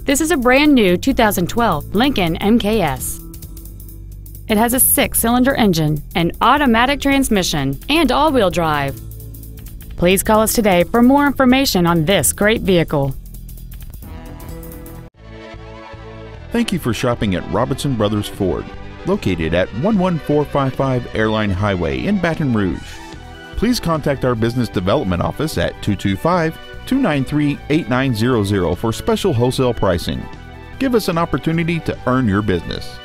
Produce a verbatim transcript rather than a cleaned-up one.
This is a brand new two thousand twelve Lincoln M K S. It has a six-cylinder engine, an automatic transmission, and all-wheel drive. Please call us today for more information on this great vehicle. Thank you for shopping at Robinson Brothers Ford, located at one one four five five Airline Highway in Baton Rouge. Please contact our business development office at two two five, two nine three, eight nine zero zero for special wholesale pricing. Give us an opportunity to earn your business.